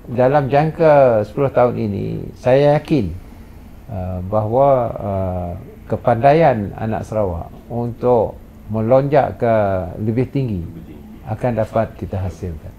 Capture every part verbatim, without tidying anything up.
dalam jangka sepuluh tahun ini saya yakin uh, bahawa uh, kepandaian anak Sarawak untuk melonjak ke lebih tinggi akan dapat kita hasilkan.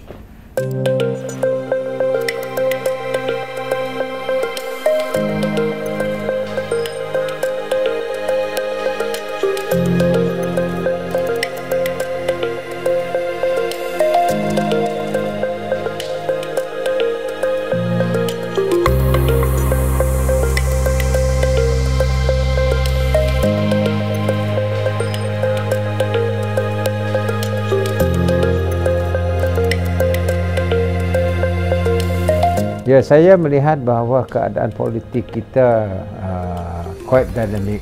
Ya, saya melihat bahawa keadaan politik kita uh, quite dynamic.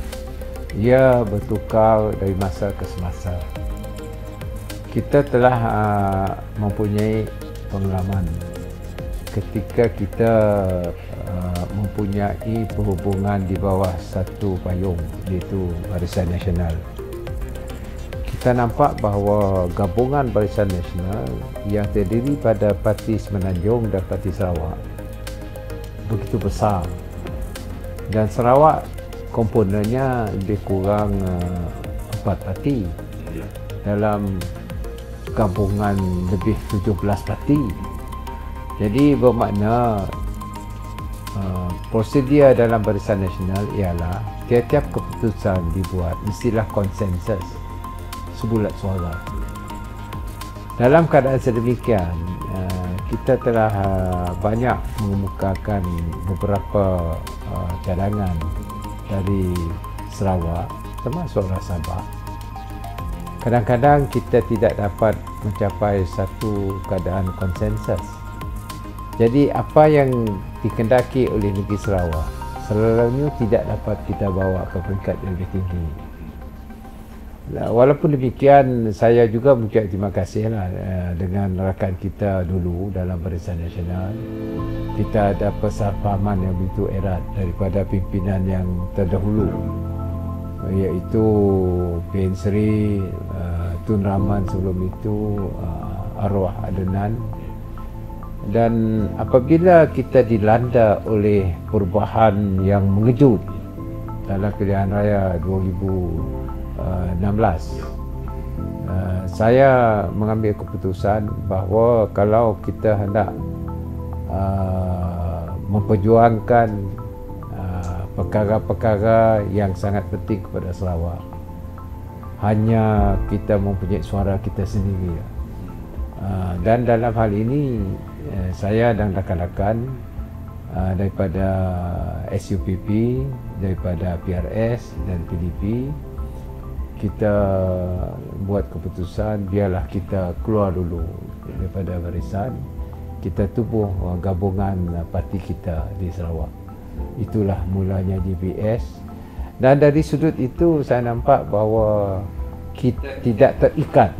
Ia bertukar dari masa ke semasa. Kita telah uh, mempunyai pengalaman ketika kita uh, mempunyai perhubungan di bawah satu payung, iaitu Barisan Nasional. Kita nampak bahawa gabungan Barisan Nasional yang terdiri pada Parti Semenanjung dan Parti Sarawak begitu besar, dan Sarawak komponennya lebih kurang uh, empat parti dalam gabungan lebih tujuh belas parti. Jadi bermakna uh, prosedur dalam Barisan Nasional ialah tiap-tiap keputusan dibuat mestilah konsensus, sebulat suara. Dalam keadaan sedemikian, kita telah banyak mengemukakan beberapa cadangan dari Sarawak, termasuk Sabah. Kadang-kadang kita tidak dapat mencapai satu keadaan konsensus. Jadi apa yang dikendaki oleh negeri Sarawak selalunya tidak dapat kita bawa ke peringkat yang lebih tinggi. Walaupun demikian, saya juga mengucap terima kasih lah dengan rakan kita dulu dalam Barisan Nasional. Kita ada persafahaman yang begitu erat daripada pimpinan yang terdahulu, iaitu P N Sri, uh, Tun Rahman sebelum itu, uh, arwah Adnan. Dan apabila kita dilanda oleh perubahan yang mengejut dalam pilihan raya dua ribu enam belas, uh, saya mengambil keputusan bahawa kalau kita hendak uh, memperjuangkan uh, perkara-perkara yang sangat penting kepada Sarawak, hanya kita mempunyai suara kita sendiri. Uh, dan dalam hal ini uh, saya dan rakan-rakan uh, daripada S U P P, daripada P R S dan P D P, kita buat keputusan biarlah kita keluar dulu daripada barisan, kita tubuh gabungan parti kita di Sarawak. Itulah mulanya D B S, dan dari sudut itu saya nampak bahawa kita tidak terikat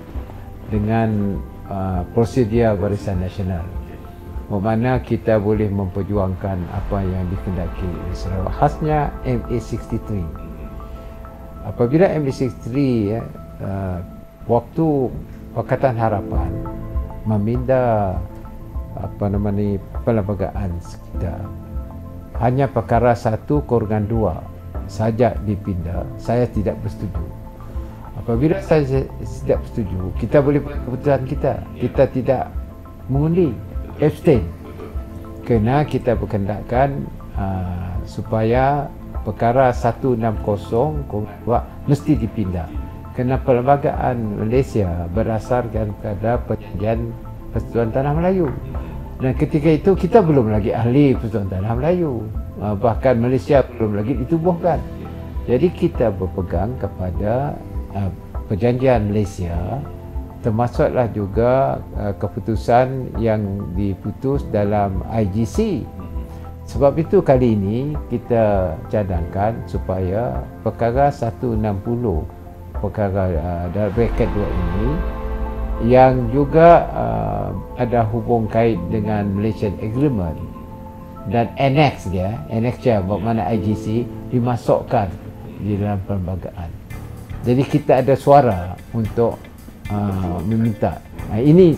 dengan uh, prosedur Barisan Nasional, bermakna kita boleh memperjuangkan apa yang dikehendaki di Sarawak, khasnya M A enam puluh tiga. Apabila M A enam puluh tiga, ya, uh, waktu Pakatan Harapan meminda apa nama ni perlembagaan kita, hanya perkara satu kurungan dua saja dipindah, saya tidak bersetuju. Apabila saya tidak bersetuju, kita boleh buat keputusan kita, kita tidak mengundi, abstain, kerana kita berkendakkan uh, supaya perkara seratus enam puluh mesti dipindah, kerana perlembagaan Malaysia berdasarkan pada perjanjian Persatuan Tanah Melayu, dan ketika itu kita belum lagi ahli Persatuan Tanah Melayu, bahkan Malaysia belum lagi ditubuhkan. Jadi kita berpegang kepada uh, perjanjian Malaysia, termasuklah juga uh, keputusan yang diputus dalam I G C. Sebab itu kali ini kita cadangkan supaya perkara seratus enam puluh, perkara uh, dalam bracket dua ini, yang juga uh, ada hubung kait dengan Malaysian Agreement dan annex dia, annex dia bermakna I G C, dimasukkan di dalam perlembagaan. Jadi kita ada suara untuk uh, meminta. Nah, ini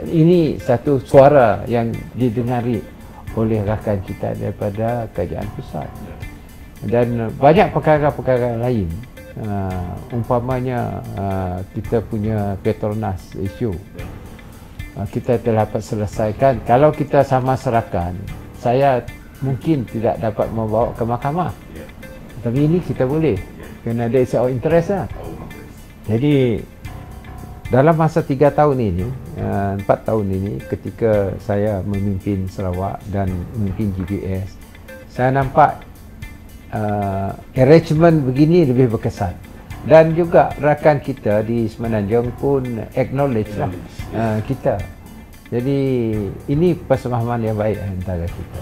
ini satu suara yang didengari oleh rakan kita daripada kerajaan pusat. Dan banyak perkara-perkara lain, uh, umpamanya uh, kita punya Petronas isu, uh, kita telah dapat selesaikan. Kalau kita sama serahkan, saya mungkin tidak dapat membawa ke mahkamah, tapi ini kita boleh, kerana ada is our interest lah. Jadi dalam masa tiga tahun ini, empat tahun ini, ketika saya memimpin Sarawak dan memimpin G B S, saya nampak uh, arrangement begini lebih berkesan. Dan juga rakan kita di Semenanjung pun acknowledge lah uh, kita. Jadi ini persemahaman yang baik antara kita.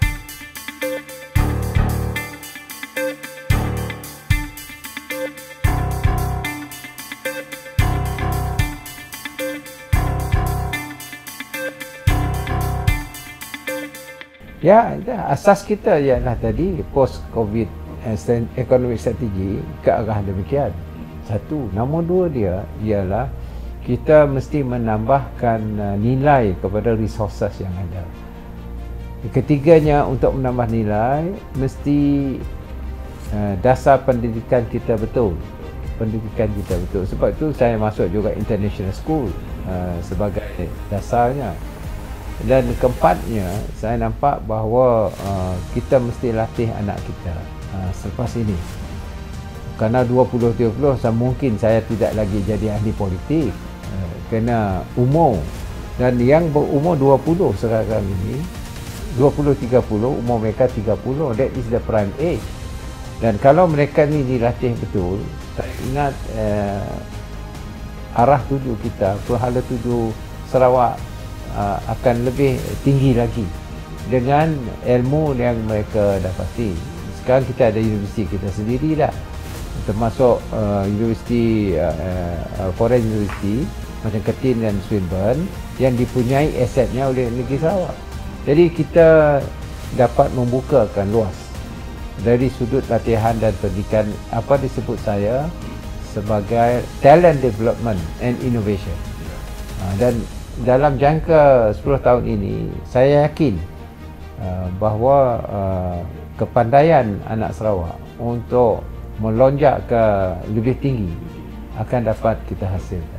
Ya, asas kita ialah tadi post-COVID economic strategy ke arah demikian. Satu. Nombor dua dia ialah kita mesti menambahkan nilai kepada resources yang ada. Ketiganya, untuk menambah nilai, mesti uh, dasar pendidikan kita betul. Pendidikan kita betul. Sebab itu saya masuk juga international school uh, sebagai dasarnya. Dan keempatnya, saya nampak bahawa uh, kita mesti latih anak kita uh, selepas ini. Kerana dua puluh tiga puluh, mungkin saya tidak lagi jadi ahli politik uh, kerana umur. Dan yang berumur dua puluh sekarang ini, dua puluh tiga puluh, umur mereka tiga puluh, that is the prime age. Dan kalau mereka ni dilatih betul, saya ingat uh, arah tuju kita, berhala tuju Sarawak Uh, akan lebih tinggi lagi dengan ilmu yang mereka dapati. Sekarang kita ada universiti kita sendiri dah, termasuk uh, universiti uh, uh, foreign university macam Curtin dan Swinburne yang dipunyai asetnya oleh negeri Sarawak. Jadi kita dapat membukakan luas dari sudut latihan dan pendidikan, apa disebut saya sebagai talent development and innovation. Uh, dan dalam jangka sepuluh tahun ini, saya yakin uh, bahawa uh, kepandaian anak Sarawak untuk melonjak ke lebih tinggi akan dapat kita hasilkan.